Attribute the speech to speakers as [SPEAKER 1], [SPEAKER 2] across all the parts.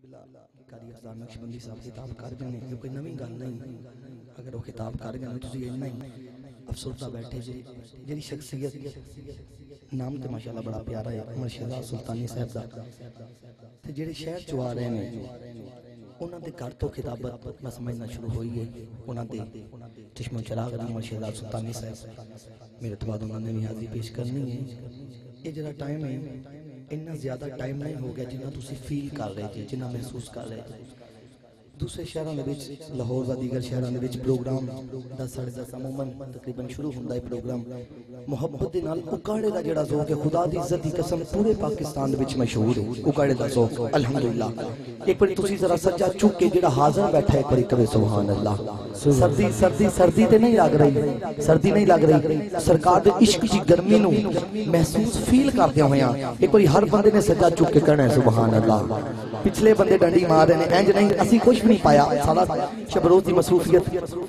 [SPEAKER 1] قبلہ قاری افضال نقشبندی صاحب کتاب کر گئے ہیں، کوئی نویں گل نہیں، اگر وہ کتاب کر گئے ہیں تو یہ نہیں افسردہ بیٹھے جی جی شخصیت نام تے ماشاءاللہ بڑا پیارا ہے عمر شہزاد سلطانی صاحب دا تے جڑے شہر چ آ رہے ہیں انہاں دے گھر تو خطابت میں سمجھنا شروع ہوئی ہے، انہاں دے چشم و چراغ عمر شہزاد سلطانی صاحب میرے تو بعد انہوں نے بھی حاضری پیش کرنی ہے۔ یہ جڑا ٹائم ہے اتنا زیادہ ٹائم نہیں ہو گیا جنہ تسی فیل کر رہے تھے، جنہ محسوس کر رہے تھے۔ دوسرے شہروں میں لاہور و دیگر شہروں میں پروگرام 10:30 عموماً تقریباً شروع ہوتا ہے پروگرام محبت دے نال اکاڑے دا جڑا ذوق ہے خدا دی عزت دی قسم پورے پاکستان دے وچ مشہور ہے اکاڑے دا ذوق الحمدللہ۔ ایک بار تسی ذرا سجا چک کے جڑا حاضر بیٹھا ہے ایک بار کرے سبحان اللہ۔ سردی سردی سردی تے نہیں لگ رہی، سردی نہیں لگ رہی، سرکار دے عشق دی گرمی نو محسوس فیل کردے ہویاں ایک بار ہر بندے نے سجا چک کے کہنا ہے سبحان اللہ۔ پچھلے بندے ڈنڈی مار رہے ہیں انج نہیں اسی کچھ بھی نہیں پایا، سارا شب روز دی مصروفیت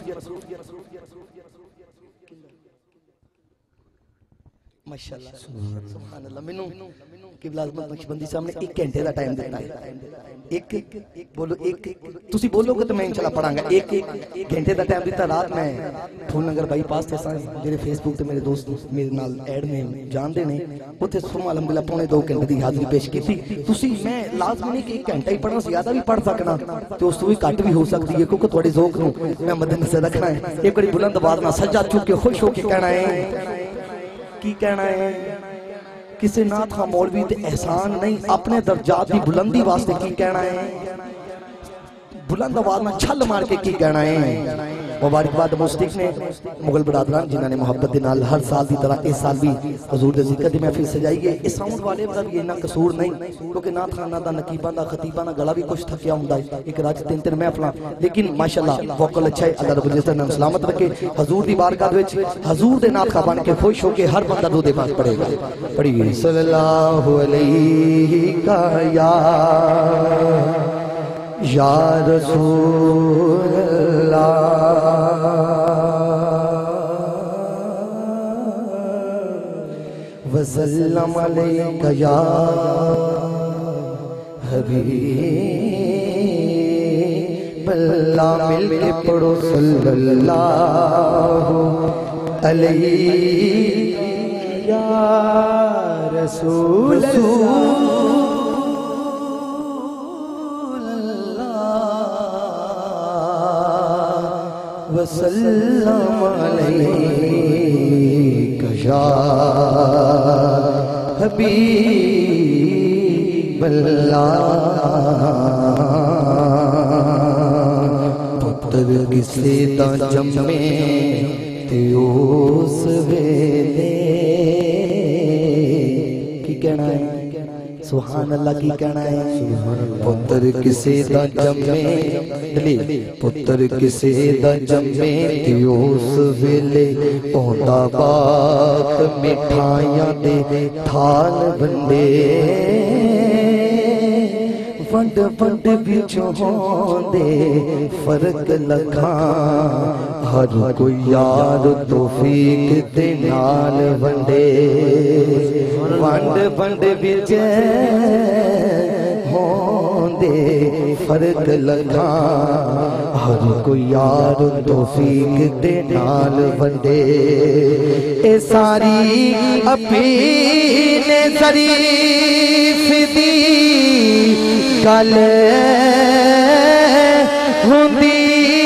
[SPEAKER 1] ماشاءاللہ سبحان اللہ۔ منوں قبلہ اعظمت نقشبندی صاحب نے 1 گھنٹے دا ٹائم دیتا ہے، ایک بولو ایک تسی بولو گے تو میں انشاءاللہ پڑھاں گا، 1 گھنٹے دا ٹائم دیتا۔ رات میں پھول نگر بائی پاس تے سائیں جڑے فیس بک تے میرے دوست میرے نال ایڈ میں جان دے نے اوتھے سما الحمدللہ پونے 2 گھنٹے دی حاضری پیش کیتی۔ تسی میں لازمی نہیں کہ 1 گھنٹہ ہی پڑھنا، زیادہ بھی پڑھ سکنا تے اس تو بھی گھٹ بھی ہو سکتی ہے کیونکہ تہاڈے ذوق نو میں مد نظر رکھنا ہے۔ ایک بڑی بلند آواز نال سجا چک کے خوش ہو کے کہنا ہے کی کہنا ہے کسی نات خواہ مولوی تے احسان نہیں اپنے درجات دی بلندی واسطے کی کہنا ہے، بلند آواز میں چھل مار کے کی کہنا ہے۔ مبارکباد موسیقی نے مغل برادران جنہاں نے محبت دے نال ہر سال دی طرح اس سال بھی حضور دے ذکر دی محفل سجائی ہے۔ اس ساؤنڈ والے دا بھی اتنا قصور نہیں کیونکہ نعت خانہ دا نقیباں دا خطیباں دا گلا بھی کچھ تھکیا ہوندا ہے، ایک راج 3 محفلاں، لیکن ماشاءاللہ ووکل اچھا ہے، اللہ رب العزت نے سلامت رکھے۔ حضور دی بارگاہ وچ حضور دے نعت خواہ بن کے خوش ہو کے ہر بندہ درود پاک پڑھے گا۔ پڑھیے صلی اللہ علیہ یا رسول اللہ وسلم علیکہ یا حبیب اللہ، مل کے پڑھو صلی اللہ علیہ یا رسول اللہ وسلم علیکہ یا حبیب اللہ۔ پتر کسے دا جمے تے اس ویلے کی کہنا ہے سبحان اللہ، کی کہنا ہے پتر کسے دا جمے پتر کسے دا جمے تے اس ویلے پوندا باپ مٹھائیاں دے تھال ونڈے ونڈ ونڈ وچوں ہوندے فرق لکھاں ہر کوئی یار توفیق دے نال ونڈے ونڈ ونڈ وچ ہوندے فرق لکھاں ہر کوئی یار توفیق دے نال ونڈے۔ اے ساری اپنے ظریف دی گل ہوندی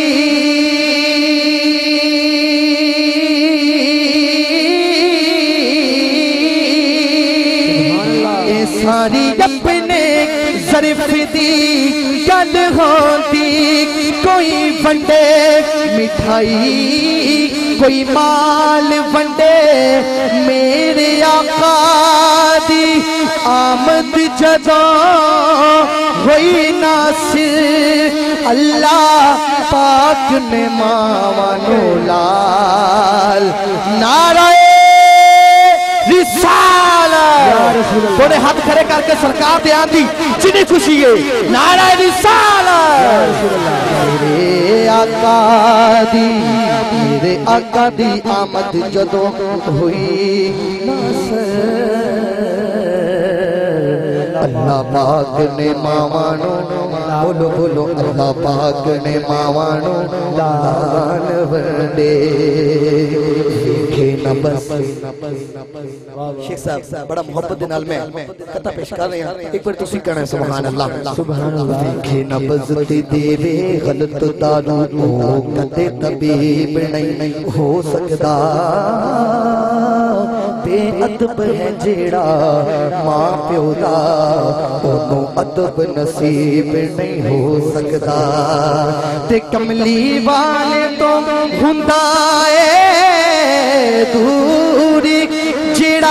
[SPEAKER 1] اے ساری اپنے ظریف دی گل ہوندی، کوئی ونڈے مٹھائی کوئی مال ونڈے، میرے آقا دی آمد جدوں ہوئی ناصر اللہ پاک نے ماوانو لال نعرہ رسالت تھوڑے ہاتھ کھڑے کر کے سرکار دے آندی جنہیں خوشی ہے نعرہ رسالت۔ میرے آقا دی آمد جدوں ہوئی ناصر اللہ پاک نے ماوانو بولو بولو اللہ پاک نے ماوانو لان ورڈے دیکھے نہ بس شیخ صاحب بڑا محبت دنال میں قطع پیش کر رہے ہیں ایک بار تسی کہنا ہے سبحان اللہ سبحان اللہ دیکھے نہ بزتی دیوے غلط دارو تو کتے طبیب نہیں ہو سکتا بے ادب ہے جیڑا ماں پیو دا انہوں ادب نصیب نہیں ہو سکتا تے کملی والے تو ہندائے دوری جیڑا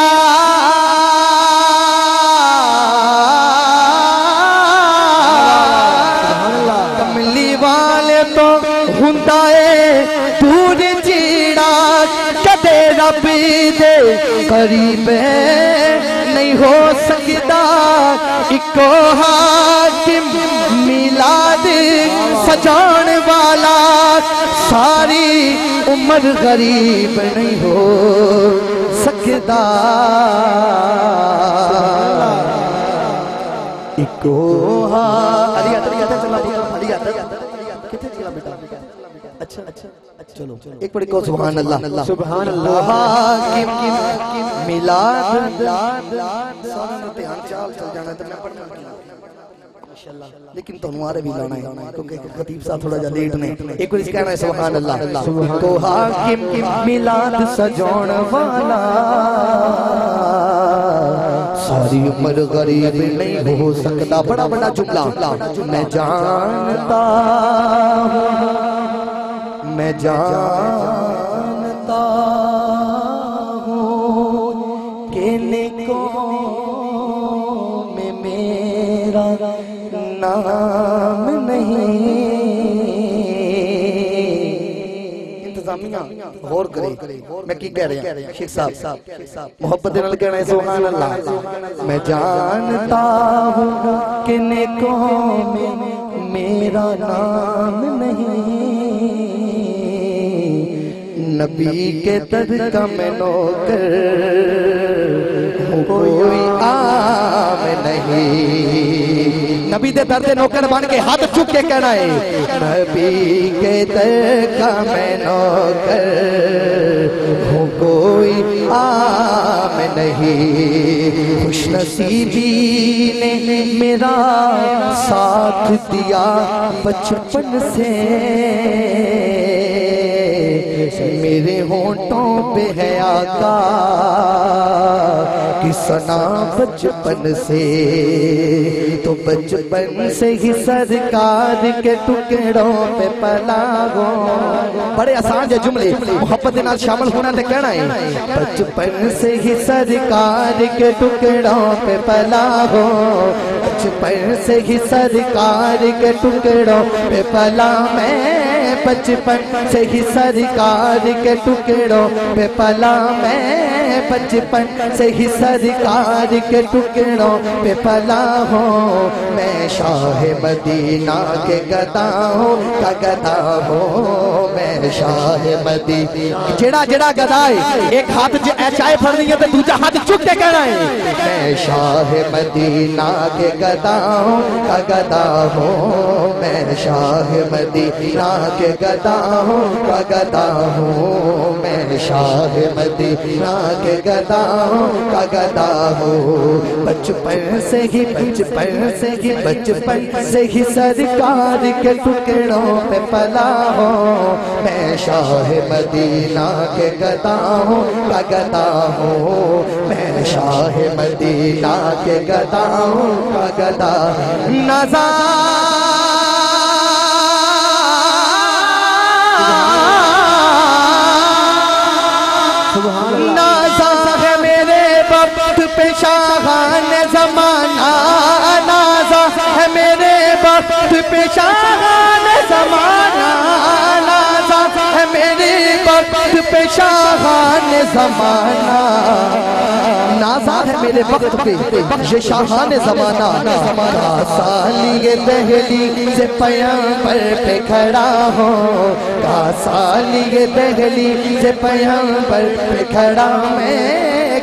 [SPEAKER 1] کملی والے تو ہندائے دوری جیڑا کدے رب دے قریب نہیں ہو سکتا اکو حاکم میلاد سجان والا ساری عمر غریب نہیں ہو سکتا اکو علی آتا چلا علی آتا کتے چلا بیٹا اچھا چلو ایک بڑی کو سبحان اللہ سبحان اللہ میلاد سارا نتیان چال چل جانا ہے تو میں پڑھنا لیکن تو ہمارے بھی لانا ہے کیونکہ خطیب صاحب تھوڑا جا لیٹ نے ایک بڑی کہنا ہے سبحان اللہ کو حاکم میلاد سجون والا ساری عمر غریب نہیں ہو سکتا بڑا بڑا جملہ میں جانتا میں جانتا ہوں کہ نیکوں میں میرا نام نہیں انتظامیہ غور کرے میں کی کہہ رہے ہیں شیخ صاحب محبت دنال کہنا ہے سبحان اللہ میں جانتا ہوں کہ نیکوں میں میرا نام نہیں نبی کے در کا میں نوکر کوئی عام نہیں نبی دے در دے نوکر بان کے ہاتھ چک کے کہنا ہے نبی کے در کا میں نوکر ہوں کوئی عام نہیں خوش نصیبی نے میرا ساتھ دیا بچپن سے میرے ہونٹوں پہ ہے آقا کی ثنا بچپن سے تو بچپن سے ہی سرکار کے ٹکڑوں پہ پلا ہوں بڑے آسان ہے جملے محبت دنال شامل ہونا تے کہنا ہے بچپن سے ہی سرکار کے ٹکڑوں پہ پلا ہوں بچپن سے ہی سرکار کے ٹکڑوں پہ پلا میں بچپن سے ہی سرکار کے ٹکڑوں پہ پلا میں بچپن سے ہی سرکار کے ٹکڑوں پہ پلا ہوں میں شاہ مدینہ کے گدا ہوں کا گدا ہوں میں شاہ مدینہ جڑا جڑا گدا ہے ایک ہاتھ چائے پھڑنی ہے تو دوجہ ہاتھ چک کے کہنا ہے میں شاہ مدینہ کے گدا ہوں کا گدا ہوں میں شاہ مدینہ کے گدا ہوں کا گدا ہوں میں شاہ مدینہ کے گدا ہوں کا گدا ہوں بچپن سے ہی سرکار کے ٹکڑوں پہ پلا ہوں میں شاہ مدینہ کے گدا ہوں کا گدا ہوں میں شاہ مدینہ کے گدا ہوں کا گدا نازا ہے میرے وقت پہ شاہان زمانہ نازا ہے میرے وقت پہ شاہان زمانہ نازا ہے میرے وقت پہ شاہان زمانہ نازا ہے میرے وقت پہ یہ شاہان زمانہ کا سالی دہلی سے پیغمبر پہ کھڑا ہوں کا سالی دہلی سے پیغمبر پہ کھڑا میں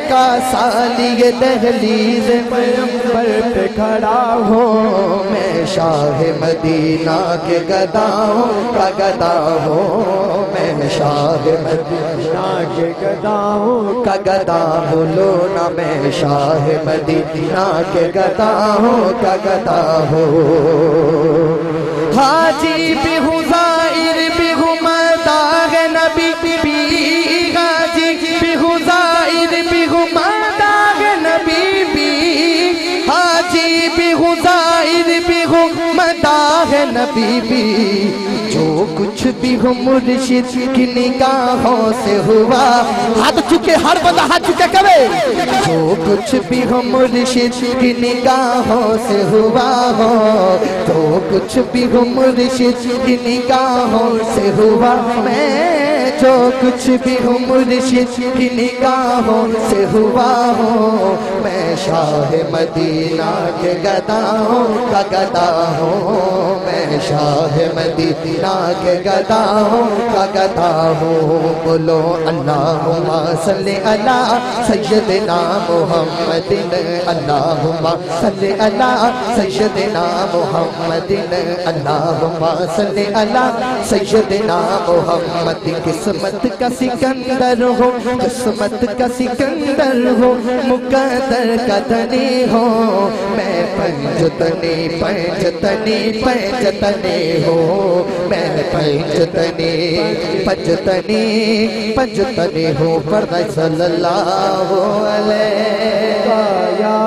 [SPEAKER 1] کا سالی دہلیز پیغمبر پہ کھڑا ہوں میں شاہ مدینہ کے گداؤں کا گدا ہوں میں شاہ مدینہ کے گداؤں کا گدا بولو نا میں شاہ مدینہ کے گداؤں کا گدا ہوں حاجی بھی ہوں زائر بھی ہوں مداح نبی بھی حاجی بھی ہوں زائر بھی ہوں مداح نبی بھی حاجی بھی ہوں زائر بھی ہوں مداح نبی بھی جو کچھ بھی ہوں مرشد کی نگاہوں سے ہوا ہاتھ چکے ہر بندہ ہاتھ چکے کرے جو کچھ بھی ہوں مرشد کی نگاہوں سے ہوا ہو جو کچھ بھی ہوں مرشد کی نگاہوں سے ہوا میں جو کچھ بھی ہوں مرشد کی نگاہوں سے ہوا ہوں میں شاہ مدینہ کے گداؤں کا گدا ہوں میں شاہ مدینہ کے گداؤں کا گدا ہوں بولو اللہم صلی علی سیدنا محمد اللہم صلی علی سیدنا محمد اللہم صلی علی سیدنا محمد قسمت کا سکندر ہو قسمت کا سکندر ہو مقدر کا دھنی ہو میں پنجتنی پنجتنی پنجتنی ہو میں پنجتنی پنجتنی پنجتنی ہو پر صلی اللہ علیہ
[SPEAKER 2] یا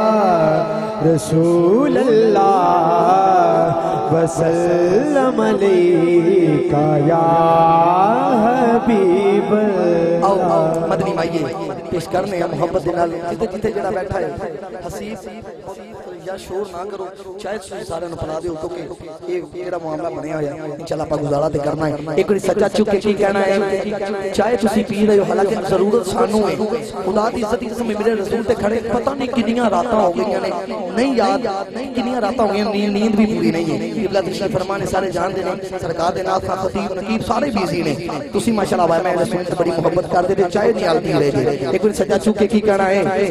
[SPEAKER 2] رسول اللہ وسلم علیکہ یا حبیب اللہ
[SPEAKER 1] آؤ مدنی مائیے پیش کرنے ہیں محبت دنال جتے جتے جڑا بیٹھا ہے حسیب یا شور نہ کرو چاہے سارے نو پلا دیو کیونکہ ایک ایڑا معاملہ بنیا ہویا انشاءاللہ پا گزارا تے کرنا ہے ایک سچا چکے کی کہنا ہے چاہے تسی پی رہے ہو حالانکہ ضرورت سانو ہے خدا دی عزت قسم میرے رسول تے کھڑے پتہ نہیں کنیاں راتاں ہو گئی نے نہیں یاد کنیاں راتاں ہو گئی نیند بھی پوری نہیں ہے قبلہ تشریف فرمانے سارے جان دے نے سرکار دے ناز خان خطیب نقیب سارے بیزی نے تسی ماشاءاللہ بھائی میں رسول سے بڑی محبت کر دے چاہے نیال پی رہے جی ایک سچا چکے کی کہنا ہے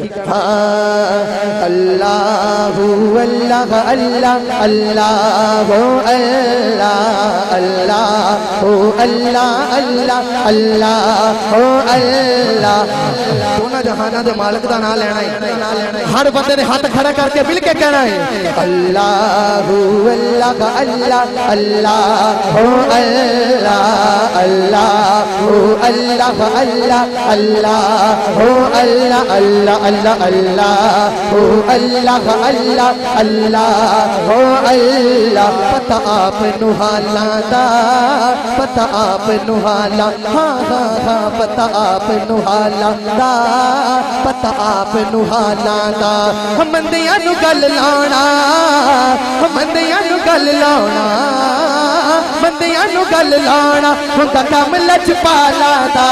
[SPEAKER 1] اللہ اللہ اللہ اللہ اللہ اللہ اللہ اللہ اللہ اللہ دونوں جہانہ دے مالک دا نام لینا ہے ہر بندے نے ہاتھ کھڑا کر کے مل کے کہنا ہے اللہ اللہ اللہ اللہ اللہ اللہ اللہ اللہ اللہ اللہ اللہ اللہ اللہ اللہ اللہ اللہ پتہ آپ نحالا دا پتہ آپ نحالا ہاں ہاں ہاں پتہ آپ نحالا دا پتہ آپ نحالا دا مندیاں نو گل لانا مندیاں نو گل لانا مندیاں نو گل لانا ہوندا کم لچ پالا دا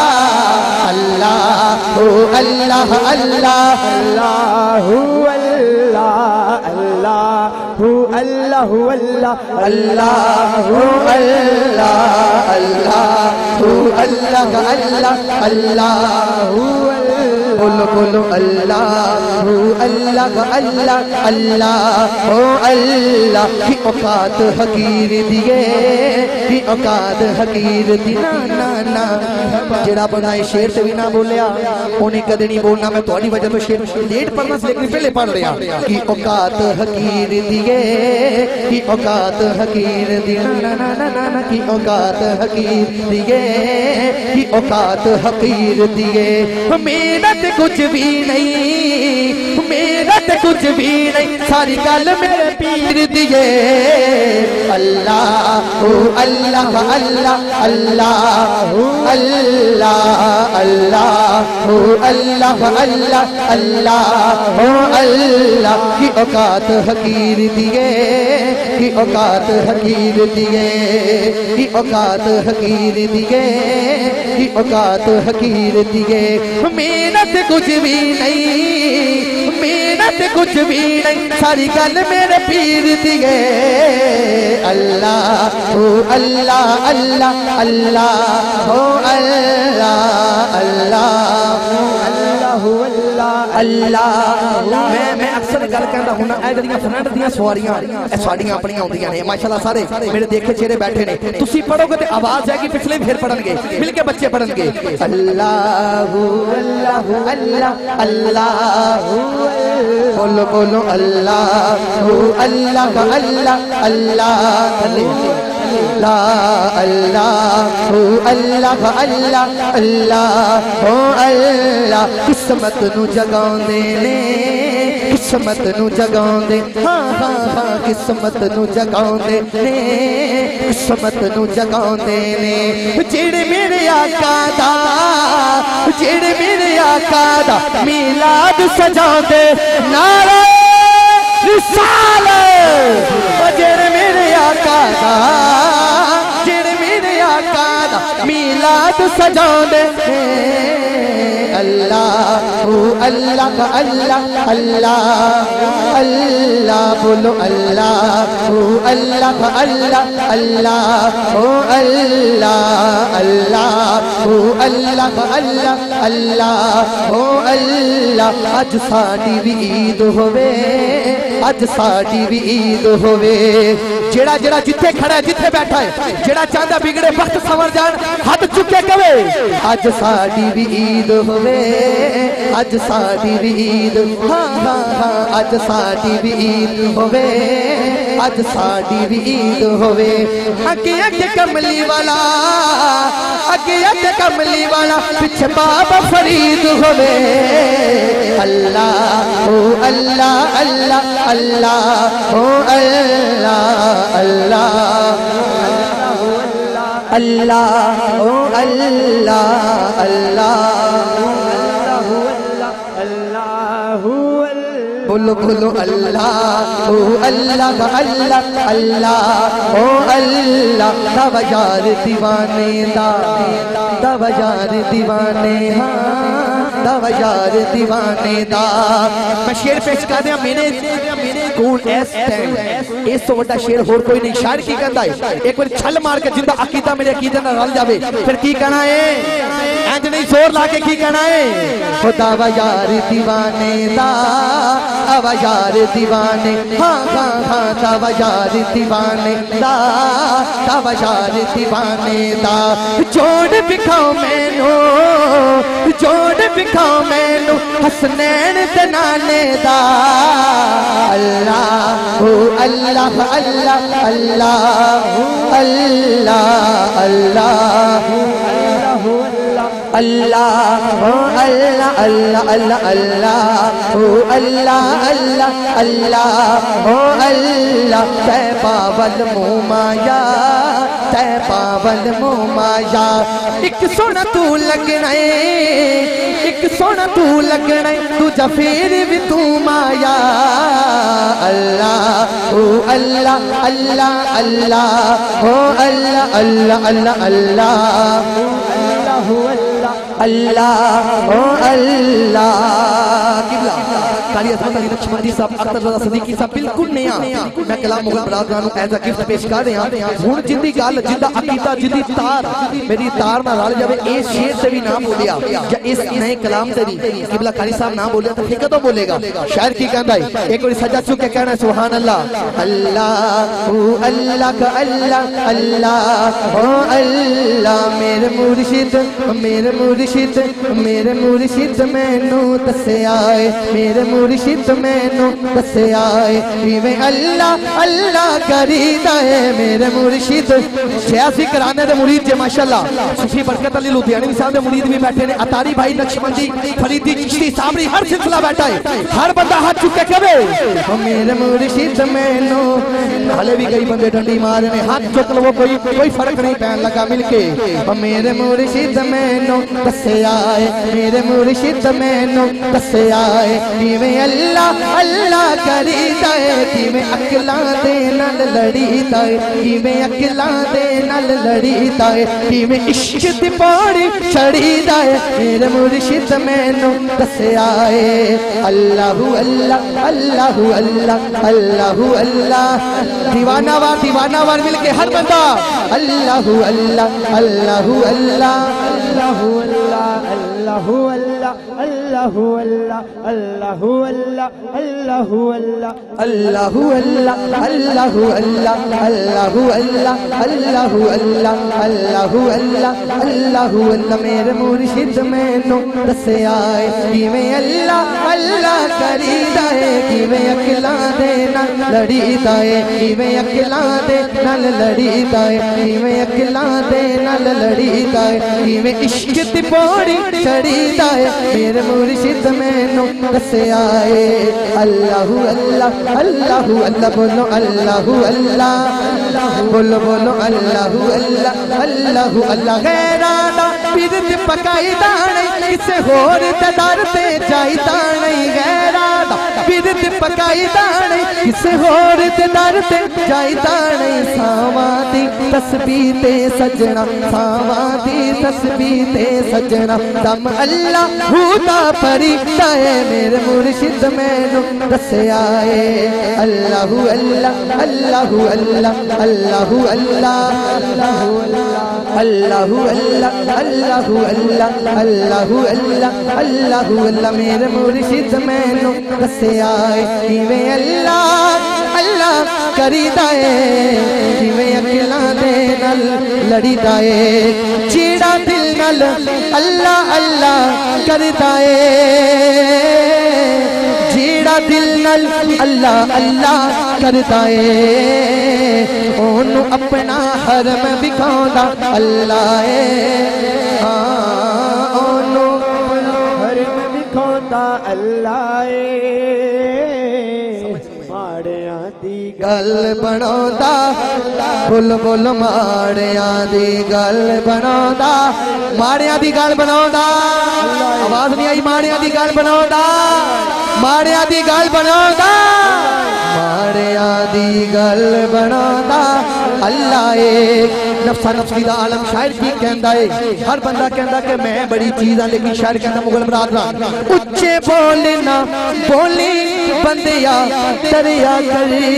[SPEAKER 1] اللہ اللہ اللہ
[SPEAKER 2] اللہ اللہ اللہ اللہ
[SPEAKER 1] اللہ اللہ اللہ اللہ بولو بولو اللہ اللہ اللہ اللہ اللہ کی اوقات حقیر دیئے کی اوقات حقیر دی نا نا نا جڑا بنائے شیر سے بھی نہ بولیا انہیں کدے نہیں بولنا میں توڑی وجہ تو شیر لیٹ پڑھنا سے لیکن پہلے پڑھ رہا کی اوقات حقیر دیئے کی اوقات حقیر دیئے نا نا نا نا کی اوقات حقیر دیئے کی اوقات حقیر دیئے محنت کچھ بھی نہیں محنت کچھ بھی نہیں ساری گل میرے پیر دیئے اللہ اللہ اللہ اللہ اللہ اللہ اللہ اللہ اللہ اللہ کی اوقات حقیر دیئے کی اوقات حقیر دیئے کی اوقات حقیر دیئے کی اوقات حقیر دیئے محنت کچھ بھی نہیں محنت کچھ بھی نہیں ساری گل میرے پیر دیئے اللہ اللہ اللہ اللہ اللہ اللہ اللہ
[SPEAKER 2] اللہ
[SPEAKER 1] میں اکثر گل کہندا ہوں اے جڑیاں فرینڈ دیاں سواریاں اے ساڈیاں اپنیاں ہوندیاں نے ماشاءاللہ سارے میرے دیکھے چہرے بیٹھے نے تسی پڑھو گے تے آواز آئے گی پچھلے پھر پڑھن گے مل کے بچے پڑھن گے اللہ اللہ اللہ اللہ بولو بولو اللہ اللہ اللہ اللہ لا اللہ اللہ اللہ اللہ اللہ قسمت نو جگاؤندے نے قسمت نو جگاؤندے ہاں ہاں ہاں قسمت نو جگاؤندے نے قسمت نو جگاؤندے نے جڑے میرے آقا دا جڑے میرے آقا دا میلاد سجاؤندے نعرہ رسالت جڑے میرے آقا دا جڑے میرے آقا دا میلاد سجاؤندے اللہ اللہ اللہ اللہ اللہ بولو اللہ اللہ اللہ اللہ اللہ اللہ اللہ اللہ اللہ اللہ اج ساڈی بھی عید ہووے اج ساڈی بھی عید ہووے جڑا جڑا جتھے کھڑا ہے جتھے بیٹھا ہے جڑا چاہتا بگڑے وقت سنور جان ہاتھ چکے کہے اج ساڈی بھی عید ہووے اج ساڈی بھی عید ہاں ہاں ہاں اج ساڈی بھی عید ہووے اج ساڈی بھی عید ہووے اگے اگے کملی والا اگے اگے کملی والا پیچھے بابا فرید ہووے اللہ اللہ اللہ اللہ اللہ اللہ اللہ اللہ اللہ بولو بولو اللہ اللہ اللہ اللہ اللہ دو یار دیوانے دا دو یار دیوانے ہاں دو یار دیوانے دا میں شیر پیش کر دیا میرے کون ایس ٹائم اس تو بڑا شیر ہور کوئی نہیں شاعر کی کہتا ہے ایک بار چھل مار کے جندہ عقیدہ میرے عقیدہ نہ رل جاوے پھر کی کہنا ہے اینج نہیں زور لا کے کی کہنا ہے خدا و یار دیوانے دا او یار دیوانے ہاں ہاں ہاں دا و یار دیوانے دا دا و یار دیوانے دا جوڑ بکھاؤ میں نو جوڑ بکھاؤ میں نو حسنین دنانے دا اللہ اللہ اللہ اللہ اللہ اللہ اللہ اللہ اللہ اللہ اللہ اللہ اللہ اللہ اللہ تیبہ والمومایا تیبہ والمومایا ایک سونا تو لگنا ہے ایک سونا تو لگنا ہے تجھا پھر بھی تو مایا اللہ اللہ اللہ اللہ اللہ اللہ اللہ اللہ اللہ اللہ قبلہ قاری عظمت علی نقشبندی صاحب اختر رضا صدیقی صاحب بالکل نیا میں کلام مغل برادرانوں ایز اے گفٹ پیش کر رہے ہیں ہون جندی گال جندہ عقیدہ جندی تار میری تار نہ رال جاوے اس شیر سے بھی نام بولیا یا اس نئے کلام سے بھی قبلہ قاری صاحب نام بولیا تو فکر تو بولے گا شاعر کی کہندہ ہے ایک اور سجا چکے کہنا ہے سبحان اللہ اللہ اللہ کا اللہ اللہ اللہ میرے مرشد میرے مرشد میرے مرشد میں نو دسے آئے میرے مرشد میں نو دسے آئے میں اللہ اللہ کریدہ ہے میرے مرشد سیاسی کرانے دے مرید جے ماشاءاللہ صوفی برکت علی لدھیانی صاحب دے مرید بھی بیٹھے نے عطاری بھائی نقشبندی فریدی چشتی صابری ہر سلسلہ بیٹھا ہے ہر بندہ ہاتھ چکے کبے میرے مرشد میں نو حالے بھی کئی بندے ڈھنڈی مارے نے ہاتھ چک لو کوئی فرق نہیں پہن لگا مل کے میرے مرشد میں نو دسے آئے میرے مرشد میں نو دسے آئے میں اللہ اللہ کریدا ہے میں اکلاں دے نال لڑیدا ہے میں اکلاں دے نال لڑیدا ہے میں عشق دی پاڑی چڑھیدا ہے میرے مرشد میں نو دسے آئے اللہ اللہ اللہ اللہ اللہ اللہ دیوانہ وار مل کے ہر بندہ اللہ اللہ اللہ اللہ اللہ اللہ اللہ
[SPEAKER 2] अल्लाह अल्लाह अल्लाह अल्लाह अल्लाह अल्लाह
[SPEAKER 1] अल्लाह अल्लाह अल्लाह अल्लाह अल्लाह अल्लाह अल्लाह अल्लाह अल्लाह अल्लाह अल्लाह अल्लाह मेरे मुर्शिद मैनू दस्या है किवें अल्लाह अल्लाह करीदा है किवें अकलां दे नाल लड़ीदा है किवें अकलां दे नाल लड़ीदा है किवें अकलां दे नाल लड़ीदा है किवें इश्क दी पौड़ी चढ़ीदा है मेरे मुर्शिद मैनू दस्या है अल्लाह अल्लाह अल्लाह अल्लाह बोलो अल्लाह अल्लाह बोलो बोलो अल्लाह अल्लाह अल्लाह अल्लाह गैरा दा बिरद पकाईदा नहीं किसे होर ते दर ते जाईदा नहीं गैरा दा बिरद पकाईदा नहीं किसे होर ते दर ते जाईदा नहीं सावां दी तस्बीह ते सजना सावां दी तस्बीह ते सजना दम अल्लाह हुदा फरीदा है मेरे मुर्शिद मैनू दस्या है अल्लाह अल्लाह अल्लाह अल्लाह अल्लाह अल्लाह अल्लाह अल्लाह अल्लाह अल्लाह अल्लाह अल्लाह अल्लाह अल्लाह मेरे मुर्शिद मैनू दस्या है किवें अल्लाह अल्लाह करीदा है किवें अकलां दे नाल लड़ीदा है जेड़ा दिल नाल अल्लाह अल्लाह करदा है जेड़ा दिल नाल अल्लाह अल्लाह करदा है ओनू अपना हरम विखांदा अल्लाह है ओनू
[SPEAKER 2] हरम विखांदा अल्लाह है माड़ियां दी
[SPEAKER 1] गल बनांदा बोल बोल माड़ियां दी गल बनांदा माड़ियां दी गल बनांदा आवाज नहीं आई माड़ियां दी गल बनांदा माड़ियां दी गल बनांदा माड़ियां दी गल बनांदा अल्लाह एक नफ्सा नफ्सी दा आलम शायर की कहंदा है हर बंदा कहंदा कि मैं बड़ी चीज हां लेकिन शायर कहंदा मुगल मुराद उच्चे बोले ना बोली बंदिया दरिया करी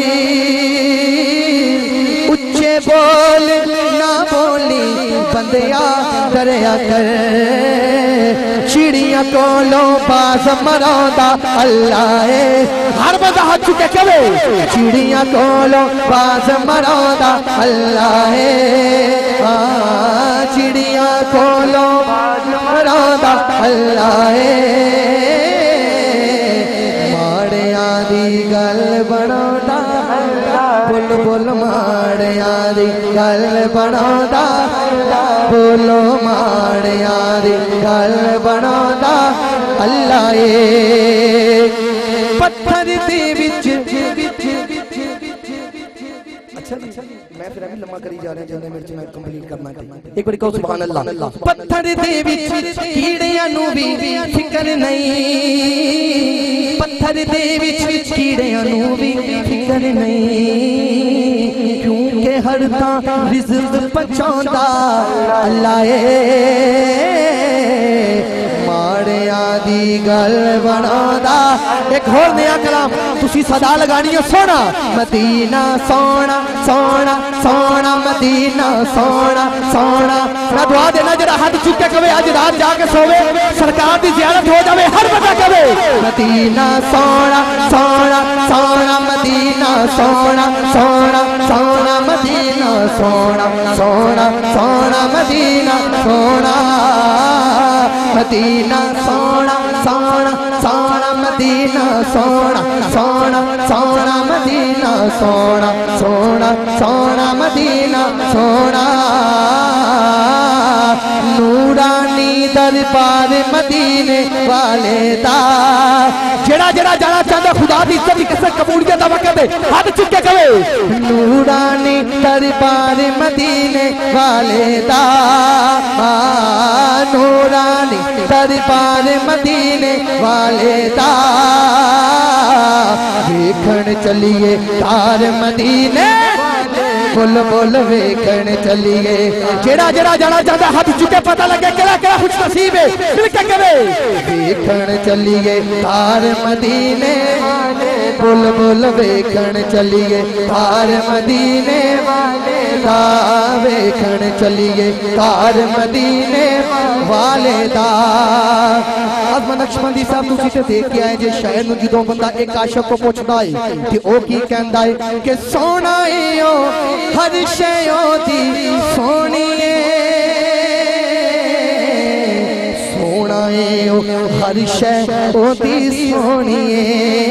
[SPEAKER 1] उच्चे बोल ना बोली बंदिया दरिया कर चिड़िया कोलों बाज मरांदा अल्लाह है हर बंदा हाथ चुके कवे चिड़िया कोलों बाज मरांदा अल्लाह है चिड़िया कोलों बाज मरांदा अल्लाह है माड़ियां दी गल बनांदा बोल बोल माड़ियां दी गल बनांदा बोलो माड़ियां दी गल बनांदा अल्लाह ए पत्थर दे विच अच्छा मैं फिर अभी लम्मा करी जा रहे हैं जिन्हें मेरे से मैं कंप्लीट करना है एक बार कहो सुभान अल्लाह पत्थर दे विच कीड़ियां नू भी फिक्र नहीं पत्थर दे विच कीड़ियां नू भी फिक्र नहीं क्योंकि हर तां रिज़्क़ पहुंचांदा अल्लाह माड़ियां दी गल बनांदा एक होर नया कलाम तुसी सदा लगानी है सोना मदीना सोना सोना सोना मदीना सोना सोना मैं दुआ देना जरा हाथ चुक के कवे आज रात जाके सोवे सरकार दी ज़ियारत हो जावे हर बंदा कवे मदीना सोना सोना सोना मदीना सोना सोना सोना मदीना सोना सोना सोना मदीना सोना मदीना सोना सोना सोना मदीना सोना सोना सोना मदीना सोना सोना सोना मदीना सोना नूरानी दरबार मदीने वाले दा जेड़ा जेड़ा जाना चाहता खुदा दी इज्जत की कसम कबूलियत दा वक्त दे हाथ चुक के कहे नूरानी दरबार मदीने वाले दा नूरानी दरबार मदीने वाले दा देखण चलिए तार मदीने بول بول ویکھن چلیے جڑا جڑا جانا چاہتا ہاتھ چکے پتہ لگے کہڑا کہڑا خوش نصیب ہے مل کے کہے ویکھن چلیے تار مدینے والے بول بول ویکھن چلیے تار مدینے والے دا ویکھن چلیے تار مدینے والے دا عظم نقشبندی صاحب تسی تے دیکھ کے آئے جے شہر نو جدوں بندہ ایک عاشق کو پوچھدا ہے تے او کی کہندا ہے کہ سونا ایو ہر شے او دی سونی ہے سونا ایو ہر شے او دی سونی ہے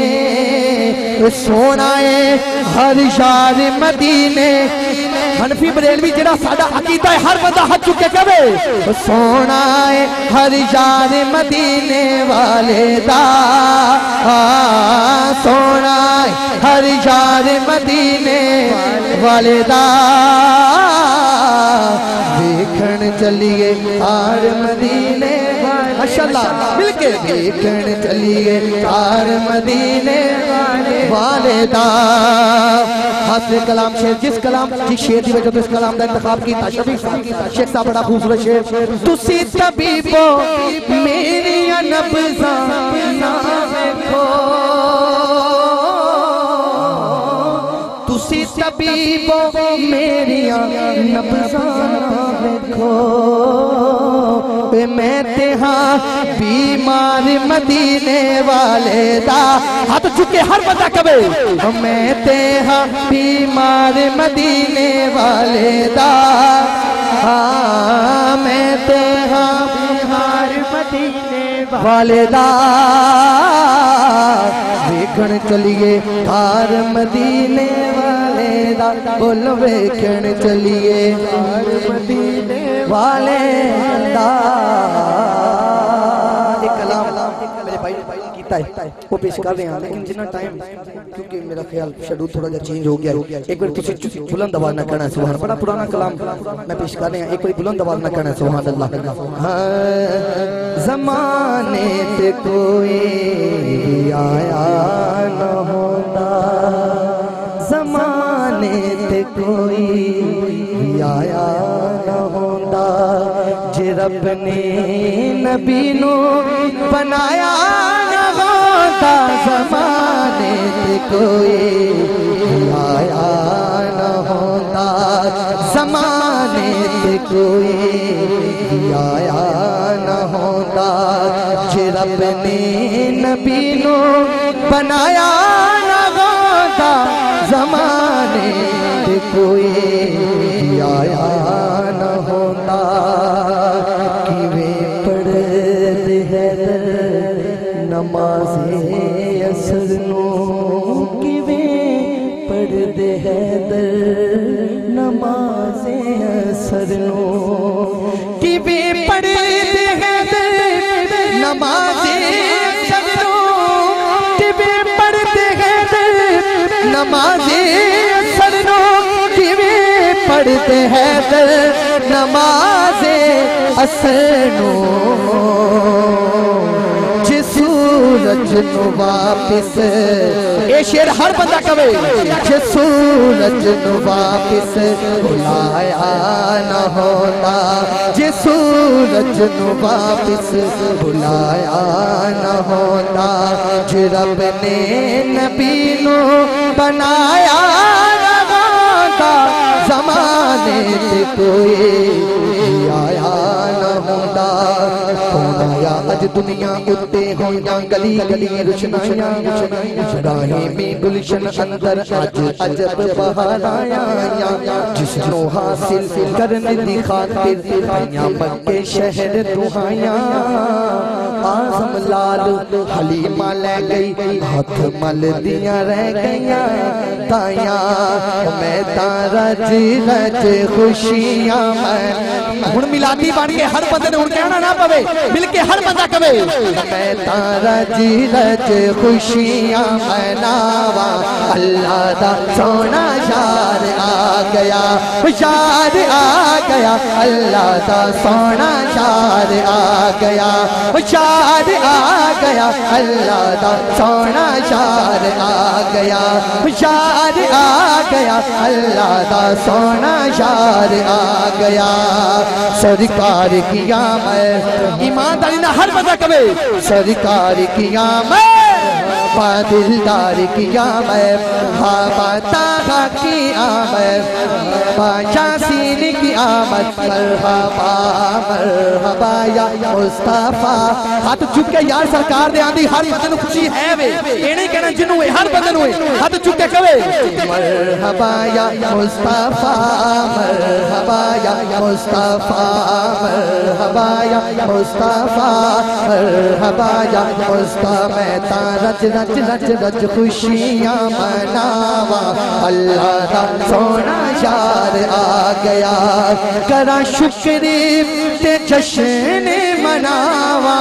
[SPEAKER 1] سونا ہے ہر شار مدینے حنفی بریلوی جڑا سادہ عقیدہ ہے ہر بندہ ہاتھ چکے کہے سونا ہے ہر شار مدینے والے دا سونا ہے ہر شار مدینے والے دا ویکھن چلیے ہر مدینے ماشاءاللہ مل کے ویکھن چلیے ہر مدینے والے دا حسن کلام شیر جس کلام جس شیر دی وجہ تو اس کلام دا انتخاب کیتا شفیق صاحب بڑا خوبصورت شیر تسی طبیبو میری نبضاں نہ دیکھو تسی طبیبو میری نبضاں نہ دیکھو میں تہاں بیمار مدینے والے دا ہاتھ چکے ہر بندہ کبے میں تہاں بیمار مدینے والے دا میں تہاں بیمار مدینے والے دا ویکھن چلیے ہر مدینے والے دا بول ویکھن چلیے ہر مدینے والے دا ایک کلام میرے بھائی کیتا ہے وہ پیش کر رہے ہیں لیکن جنہ ٹائم کیونکہ میرا خیال شیڈول تھوڑا جا چینج ہو گیا ایک بار تسی بلند آواز نہ کرنا سبحان بڑا پرانا کلام میں پیش کر رہے ہیں ایک بار بلند آواز نہ کرنا سبحان اللہ زمانے تے کوئی آیا نہ ہوتا زمانے تے کوئی آیا نہ ہوتا جے رب نے نبی نو بنایا نہ ہوتا زمانے تے کوئی آیا نہ ہوتا زمانے تے کوئی آیا نہ ہوتا جے رب نے نبی نو بنایا نہ ہوتا زمانے تے کوئی آیا نہ ہوتا کیویں پڑھتے ہیں نماز اثر نو کیویں پڑھتے ہیں نماز اثر نو کیویں پڑھتے ہیں نماز اثر نو کیویں پڑھتے ہیں نماز اثر نو کیویں پڑھتے ہیں نماز اثر نو جس سورج نو واپس اے شیر ہر بندہ کہے جس سورج نو واپس بلایا نہ ہوتا جس سورج نو واپس بلایا نہ ہوتا جو رب نے نبی نو بنایا نہ ہوتا زمانے تے کوئی آیا نہ ہوتا کون آیا اج دنیا اتے ہویاں گلی گلی روشنائیاں راہیں میں گلشن اندر اج عجب بہار آیا جس نو حاصل کرنے دی خاطر آیا مکے شہر دہائیاں آزم لال حلیمہ لے گئی ہاتھ مل دیاں رہ گئیاں تائیاں میں تارا جی رج خوشیاں ہن ملادی بن کے ہر بندے نے ہن کہنا نہ پوے مل کے ہر بندہ کہے میں تارا جی رج خوشیاں مناواں اللہ دا سونا یار آ گیا یار آ گیا اللہ دا سونا یار آ گیا یار آ گیا اللہ دا سونا یار آ گیا یار آ گیا اللہ دا سونا یار آ گیا سرکار کی آمد ایمانداری نہ ہر بندہ کبھی سرکار کی آمد دلدار کی آمد طاہا کی آمد یاسین کی آمد مرحبا مرحبا یا مصطفیٰ ہاتھ چک کے یار سرکار دے آندی ہر بندے نو خوشی ہے وے یہ نہیں کہنا جنوں ہے ہر بندے نو ہاتھ چک کے کہے مرحبا یا مصطفیٰ مرحبا یا مصطفیٰ مرحبا یا مصطفیٰ مرحبا یا مصطفیٰ میں تا رج رج رج رج خوشیاں مناوا اللہ دا سونا یار آ گیا کرا شکری تے جشن مناوا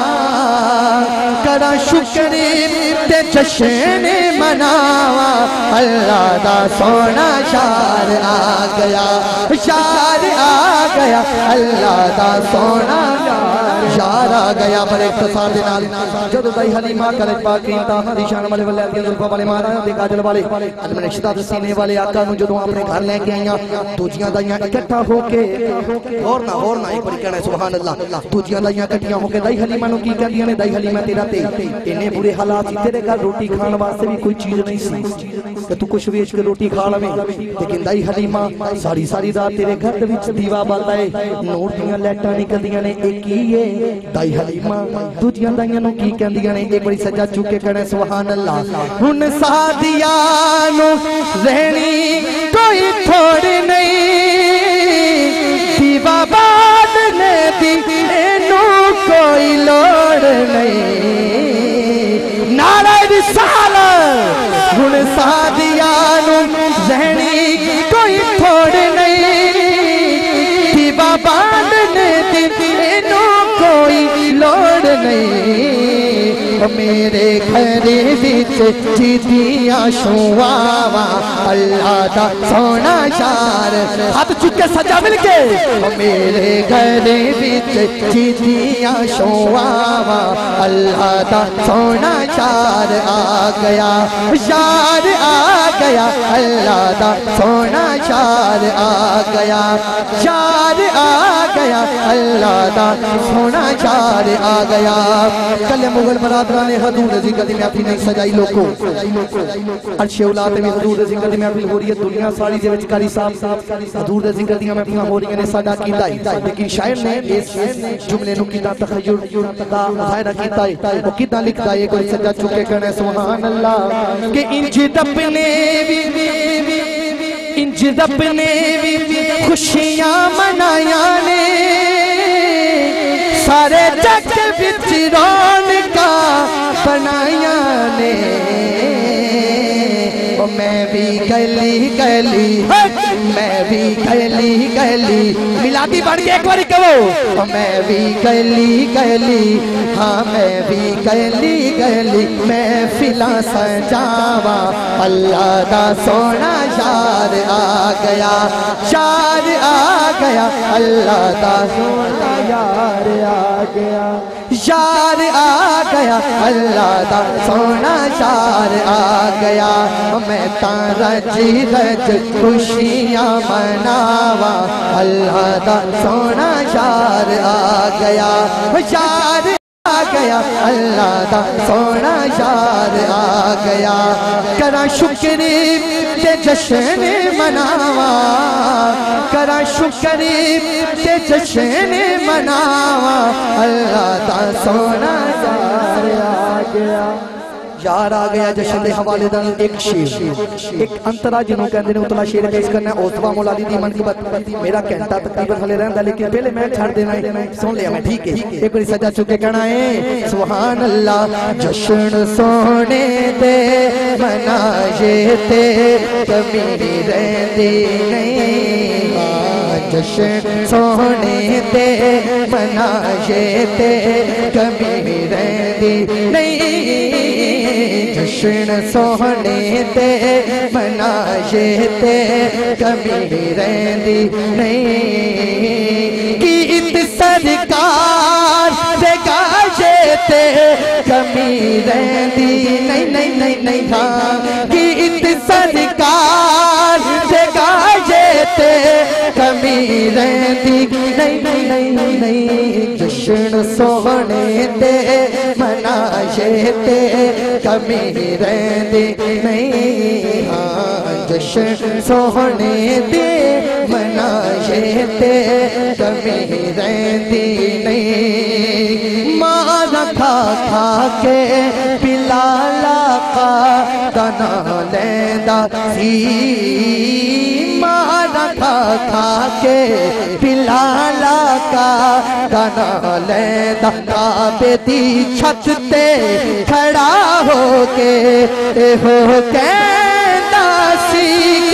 [SPEAKER 1] کرا شکری تے جشن مناوا اللہ دا سونا یار آ گیا یار آ گیا اللہ دا سونا یار آ گیا پر اختصار دے نال جدو دائی حلیمہ کلج پاکی انتہا دی شان والے والے عدیان ظلفہ والے مارا دے کاجل والے علم نشدہ سینے والے آقا نو جدو اپنے گھر لے کے آئیاں دوجیاں دائیاں اکٹھا ہو کے اور نہ ایک بڑی کہنا ہے سبحان اللہ دوجیاں دائیاں اکٹھیاں ہو کے دائی حلیمہ نو کی کہہ دیا نے دائی حلیمہ تیرا تے انہیں برے حالات سی تیرے کا روٹی کھانا واسطے بھی کوئی چیز نہیں سی کہ تو کچھ ویچ کے روٹی کھا لیں لیکن دائی حلیمہ ساری ساری رات تیرے گھر دے وچ دیوا بالدا ہے نور دیاں لیٹاں نکلدیاں نے ایک ہی ہے دائی حلیمہ دوجیاں دائیاں نو کی کہندیاں نے ایک بڑی سجا چکے کہنے سبحان اللہ ہن سادیاں نو رہنی کوئی تھوڑ نہیں دیوا بالنے دی اینو کوئی لوڑ نہیں نعرہ رسالت ہن سادیاں نو رہنی کوئی تھوڑ نہیں دیوا بالنے دی اینو کوئی لوڑ نہیں میرے گھر وچ جیتیاں شواوا اللہ دا سونا یار ہاتھ چکے سجا مل کے میرے گھر وچ جیتیاں شواوا اللہ دا سونا یار آ گیا یار آ گیا اللہ دا سونا یار آ گیا یار آ گیا اللہ دا سونا یار آ گیا کل مغل برادران حضور رضی قدی میں اپنی نہیں سجائی لوگوں عرش اولاد میں حضور رضی قدی میں اپنی ہو رہی ہے دنیا ساری دے وچ کاری صاحب حضور رضی قدی میں اپنی ہو رہی ہے نے ساڈا کیتا ہے لیکن شاعر نے اس جملے نو کیتا تخیل دا مظاہرہ کیتا ہے وہ کیتا لکھتا ہے کوئی سجا چکے کہنے سبحان اللہ کہ انج رب نے بھی خوشیاں منایا نے سارے جگ وچ رونقاں بنایا نے میں بھی گلی گلی میں بھی گلی گلی ملادی بڑھ کے ایک باری کہو میں بھی گلی گلی ہاں میں بھی گلی گلی میں فلاں سجاوا اللہ دا سونا یار آ گیا یار آ گیا اللہ دا سونا یار آ گیا یار آ گیا اللہ دا سونا یار آ گیا میں تا رج رج خوشیاں مناوا اللہ دا سونا یار آ گیا یار آ گیا اللہ دا سونا یار آ گیا کرا شکری تے جشن مناوا کرا شکری تے جشن مناوا اللہ دا سونا یار آ گیا یار آ گیا جشن دے حوالے دن ایک شیر ایک انترا جنہوں کہندے نے اتلا شیر پیش کرنا ہے اوتبا مولا دی منقبت میرا کہنٹا تقریباً ہلے رہندا لیکن پہلے میں چھڑ دینا ہے سن لیا میں ٹھیک ہے ایک بڑی سجا چکے کہنا ہے سبحان اللہ جشن سونے دے منائے تے کمی رہندی نہیں جشن سونے تے منائے تے کمی رہندی نہیں جشن سوہنے تے منائے تے کمی رہندی نہیں گیت سرکار دے گاجے تے کمی رہندی نہیں ہاں گیت سرکار دے گاجے تے کمی رہندی نہیں جشن سوہنے تے منائے تے کمی رہندی نہیں ہاں جشن سوہنے تے منائے تے کمی رہندی نہیں ماں کھا کھا کے بلال آقا دنا لیندا سی ماں کھا کھا کے بلال آقا دنا لیندا کعبے دی چھت تے کھڑا ہو کے کہندا سی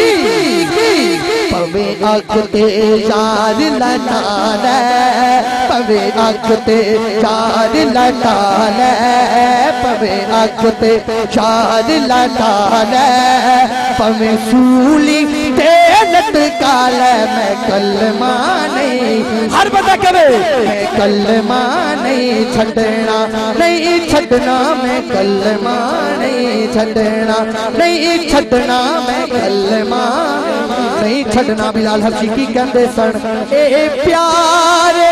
[SPEAKER 1] پوے اگ تے چار لٹا لے پوے اگ تے چار لٹا لے پوے اگ تے چار لٹا لے پوے سولی تے لٹکا لے میں کلمہ نہیں ہر بندہ کرے میں کلمہ نہیں چھڈنا میں کلمہ نہیں چھڈنا میں کلمہ نہیں چھڈنا بلال حبشی کی کہندے سن اے پیارے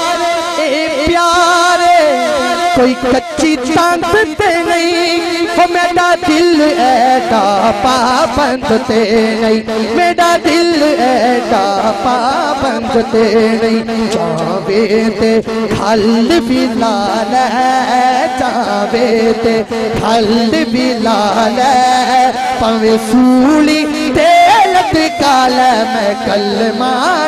[SPEAKER 1] کوئی کچی طاقت نہیں وہ میرا دل ایڈا پابند تے نہیں میرا دل ایڈا پابند تے نہیں چاہوے تے کھل بلال ہے چاہوے تے کھل بلال ہے پوے سولی تے لٹکا لے میں کلمہ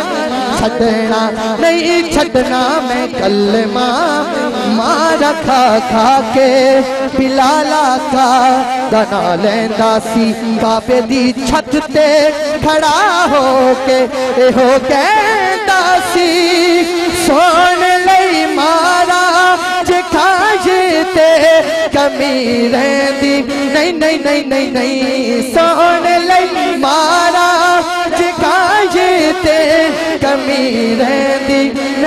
[SPEAKER 1] نہیں چھڈنا میں کلمہ مارا کھا کھا کے بلال آقا دنا لیندا سی کعبے دی چھت تے کھڑا ہو کے کہندا سی سن لئی مارا جے کھاجے تے کمی رہندی نہیں سن لئی مارا جے کھاجے تے کمی رہندی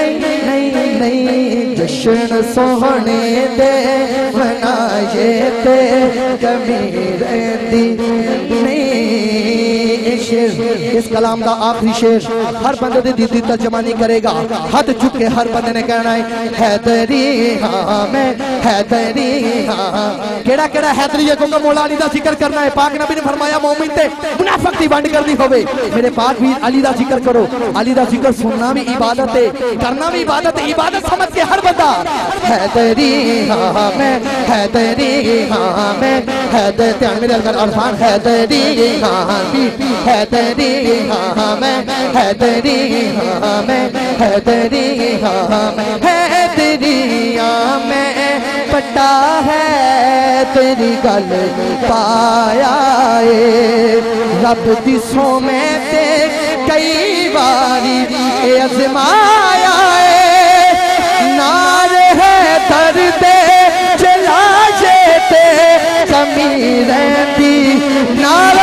[SPEAKER 1] نہیں جشن سوہنے دے منائے تے کمی رہندی نہیں شیر اس کلام دا آخری شیر ہر بندے دی دل ترجمانی کرے گا ہاتھ جھک کے ہر بندے نے کہنا ہے حیدری ہاں میں حیدری ہاں کیڑا حیدری ہے کیونکہ مولا علی دا ذکر کرنا ہے پاک نبی نے فرمایا مومن تے منافق دی بانڈ کرنی ہوئے میرے پاک بھی علی دا ذکر کرو علی دا ذکر سننا بھی عبادت ہے کرنا بھی عبادت ہے عبادت سمجھ کے ہر بندہ حیدری ہاں میں حیدری ہاں میں حیدر تیان میرے الگر عرفان حیدری ہاں بھی حیدری ہاں میں حیدری ہاں میں حیدری ہاں میں حیدری ہاں میں پٹا ہے تیری گل پایا ہے رب دسوں میں تے کئی باری ازمایا ہے نار ہے درد چلا جیتے کمی رہتی نار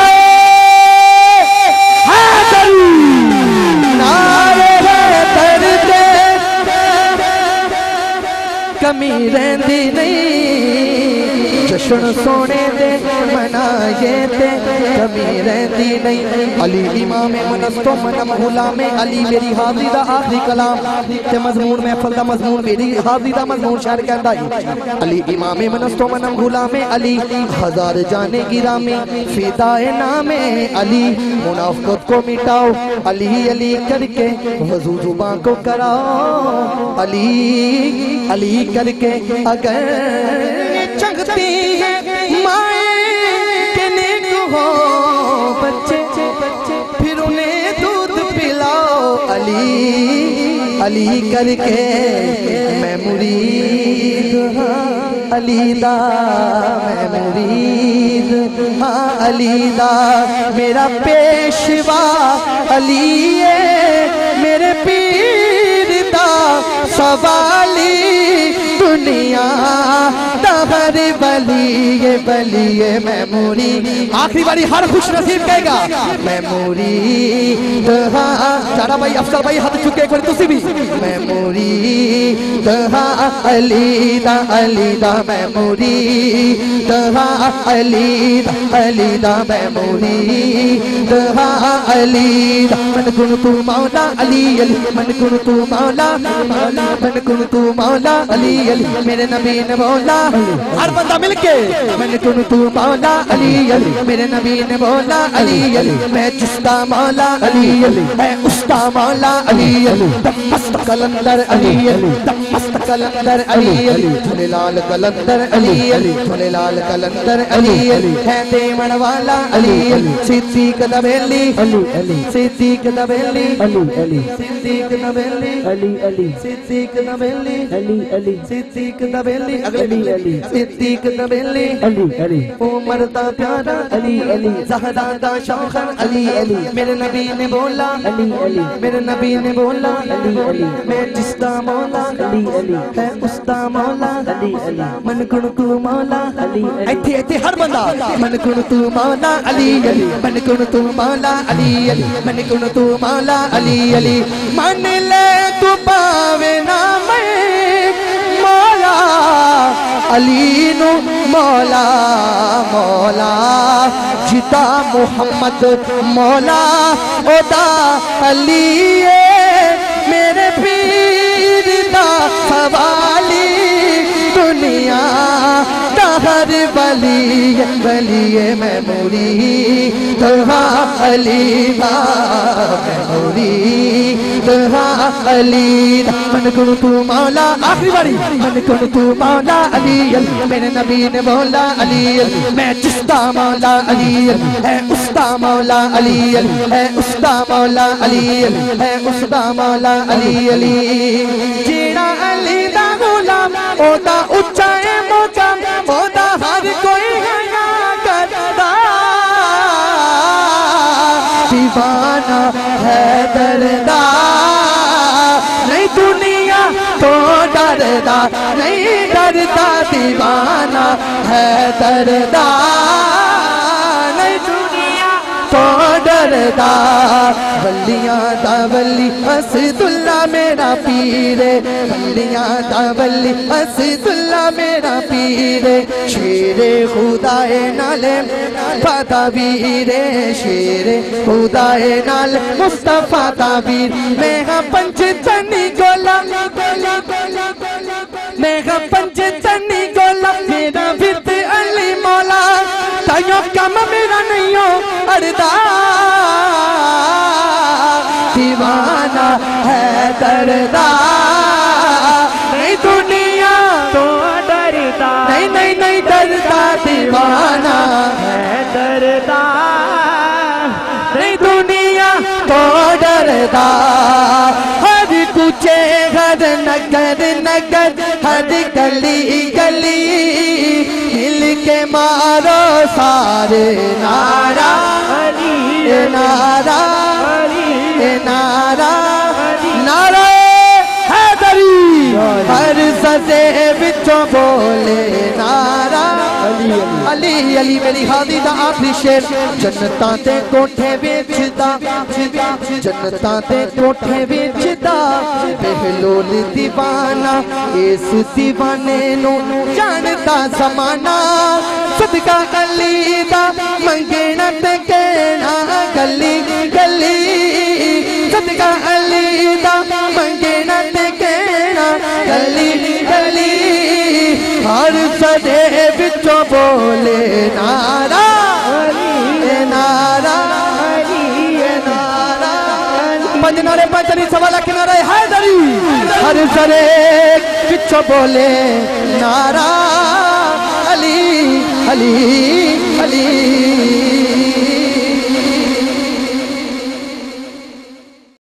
[SPEAKER 1] کمی رہندی نہیں جشن سونے دے منائے تے کمی رہندی نہیں علی امام منستو منم غلام علی میری حاضری دا آخری کلام تے مضمون محفل دا مضمون میری حاضری دا مضمون شہر کہندا ہے علی امام منستو منم غلام علی ہزار جانے گرامی فدائے نام علی منافقت کو مٹاؤ علی علی کر کے وضو زبان کو کراؤ علی علی کر کے اگر چنگتی ہیں مائیں کے نیک ہو بچے پھر انہیں دودھ پلاؤ علی علی کر کے میں مرید ہاں علی دا میں مرید ہاں علی دا میرا پیشوا علی ہے میرے پیر دا سوالی دنیا دا ہر بلی میموری آخری باری ہر خوش نصیب کہے گا میموری چارا بھائی افضل بھائی ہاتھ چکے ایک بار تسی بھی میموری علی دا میموری علی دا میموری علی دا من کنتو مولا علی علی من کنتو مولا من کنتو مولا علی علی میرے نبی نے بولا ہر بندہ مل کے من کنتو مولا علی علی میرے نبی نے بولا علی علی میں جستا مولا علی علی میں استا مولا علی علی دمست کلندر علی علی دمست کلندر علی علی جھولے لال کلندر علی علی جھولے لال کلندر علی علی ہے دیون والا علی علی صدیق دبیلی علی علی صدیق دبیلی علی علی صدیق دبیلی علی علی صدیق دبیلی علی علی صدیق دبیلی علی علی صدیق دبیلی علی علی عمر دا پیارا علی علی زہرا دا شوخر علی علی میرے نبی نے بولا علی علی میرے نبی نے بولا علی علی میں جستا مولا علی علی ہے استا مولا علی علی من کنتو مولا علی علی ایتھے ہر بندہ من کنتو مولا علی علی من کنتو مولا علی علی من کنتو مولا علی علی من لے تو پاوے نا میں مولا علی نو مولا مولا جتا محمد مولا او دا علی میرے پیر دا حوالی دنیا دا ہر بلی میموری دہا علی دا میموری دہا علی دا من کنتو مولا آخری باری من کنتو مولا علی علی میرے نبی نے بولا علی علی میں جستا مولا علی علی ہے استا مولا علی علی ہے استا مولا علی علی ہے استا مولا علی علی جیڑا علی دا غلام او دا اچھائے مقام او دا ہر کوئی حیا کردا دیوانہ ہے دردا نہیں دنیا تو ڈردا نہیں ڈردا دیوانہ ہے دردا نہیں دنیا تو ڈردا ولیاں دا ولی اسد اللہ میرا پیر ولیاں دا ولی اسد اللہ میرا پیر شیر خدائے نال تعبیر شیر خدائے نال مصطفیٰ تعبیر میں ہاں پنچ چنی گولا میں ہاں پنچ چنی گولا میرا ورد علی مولا تائیوں کم میرا نہیں ہو اڑدا دیوانہ ہے دردا نہیں دنیا تو ڈردا نہیں ڈردا دیوانہ ہے دردا نہیں دنیا تو ڈردا ہر کوچے ہر نگر نگر ہر گلی گلی مل کے مارو سارے نعرہ نعرہ نعرہ نعرہ حیدری ہر سزے بچوں بولے نعرہ علی علی میری ہادی دا آخری شیر جنتاں تے کوٹھے بیچدا جنتاں تے کوٹھے بیچدا بہلول دیوانہ اس دیوانے نو جانتا زمانہ صدقہ علی دا منگنا تے کہنا گلی گلی صدقہ علی دا منگنا تے کہنا گلی گلی ہر صدے بچوں بولے نعرہ نعرہ پنج نعرے پنج نعرے سوا لاکھ نعرے حیدری ہر صدے بچوں بولے نعرہ علی علی علی